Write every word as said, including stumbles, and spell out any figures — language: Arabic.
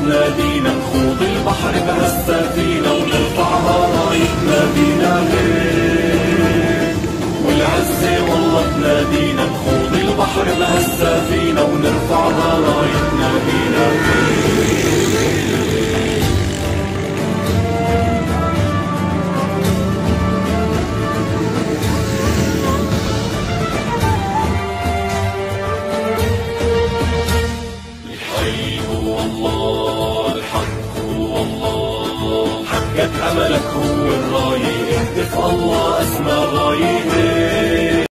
تنادينا، نخوض البحر بهالسفينة ونرفعها راية نادينا هيك. والعزة والله تنادينا، نخوض البحر بهالسفينة ونرفعها راية نادينا هيك. حقق أملك هو الراية، اهتف الله أسمى غاية.